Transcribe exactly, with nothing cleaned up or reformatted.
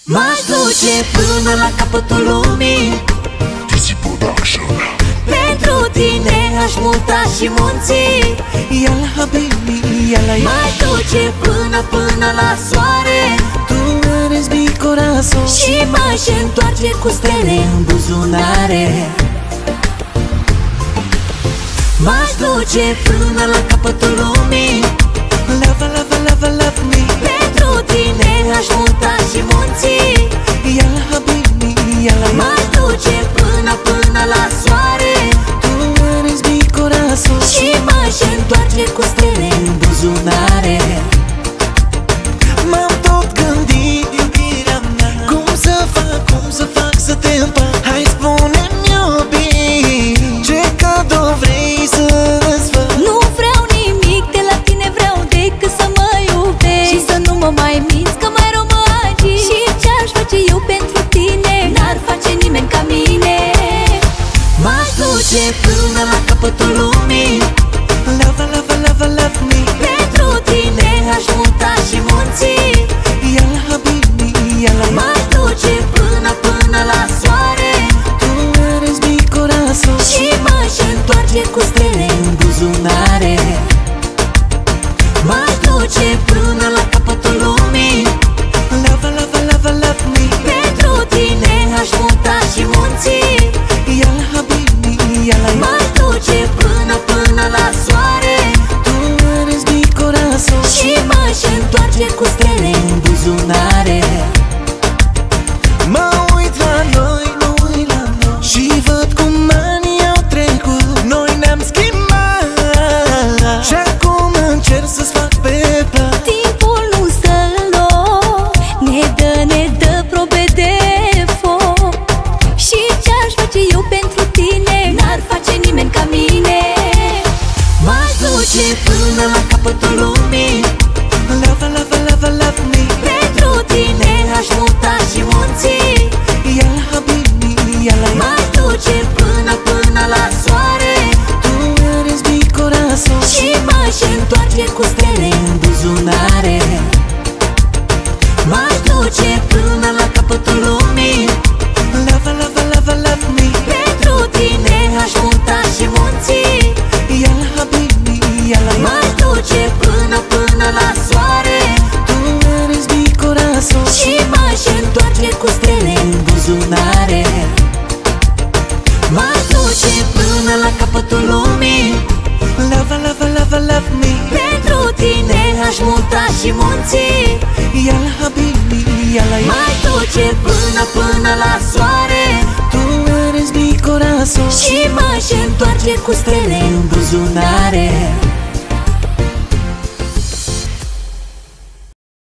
M-aș duce până la capătul lumii, Dizzy Production. pentru tine aș muta și munții. Yalla habibi, yalla ya. M-aș duce până, până la soare, Tu eres mi corazón. și m-aș întoarce cu stele în buzunare. M-aș duce până la capătul lumii, Lava, lava, lava, love me. pentru tine aș muta și munții. Yalla habibi, yalla ya. M-aș duce până, până la soare, Tu eres mi corazón. și m-aș întoarce cu stele în buzunare. M-am tot gândit, iubirea mea, cum să fac, cum să fac să te împac. Hai spune-mi, iubi, ce cadou vrei să-ți fac. Nu vreau nimic de la tine, vreau decât să mă iubești și să nu mă mai minți că mai rău mă agiți. Și ce-aș face eu pentru tine n-ar face nimeni ca mine. M-aș duce până la capătul lumii, Lava, lava, lava, love me. pentru tine aș muta și munții. Yalla habibi, yalla ya. M-aș duce până, până la soare, Tu eres mi corazón. și m-aș întoarce cu stele în buzunare. M-aș duce până la capătul lumii, Lava, lava, lava, love me. pentru tine aș muta și munții. Yalla habibi, yalla ya. M-aș duce până, până la soare, Tu eres mi corazón. și m-aș întoarce cu stele în buzunare. Mă uit la noi, mă uit la noi și văd cum anii au trecut. Noi ne-am schimbat și acum încerc să-ți fac pe plac. Timpul nu stă în loc, ne dă, ne dă probe de foc. Și ce-aș face eu pentru tine n-ar face nimeni ca mine. M-aș duce până la capătul lumii, Lava, lava, lava, love me. pentru tine aș muta și munții. Yalla habibi, yalla ya. M-aș duce până, până la soare, Tu eres mi corazón. și m-aș întoarce cu stele în buzunare. M-aș duce până la capătul lumii, Lava, lava, lava, love me. pentru tine aș muta și munții. Yalla habibi, yalla ya. M-aș duce până, până la soare, Tu eres mi corazón. și m-aș întoarce cu stele în buzunare. M-aș duce până la capătul lumii, Lava, lava, lava, love me. pentru tine aș muta și munții. Yalla habibi, yalla ya. M-aș duce până, până la soare, Tu eres mi corazón. și m-aș întoarce cu stele